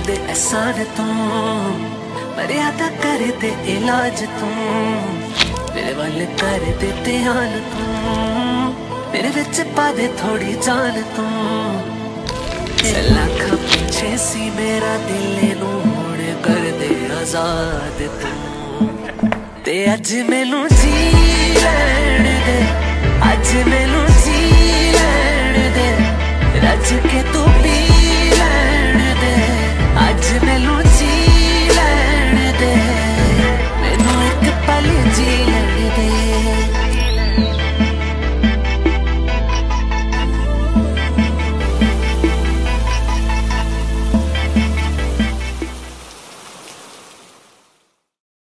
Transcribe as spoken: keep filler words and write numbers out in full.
दे एहसान तू, मर्यादा कर दे इलाज तू, मेरे वाले कर दे ध्यान तू, मेरे विच पा दे थोड़ी जान तू। लाखा पीछे सी मेरा दिल नू हुण कर दे आजाद तू, ते अज मैनू जी लैण दे, अज मैनू जी लैण दे, रज के तू पी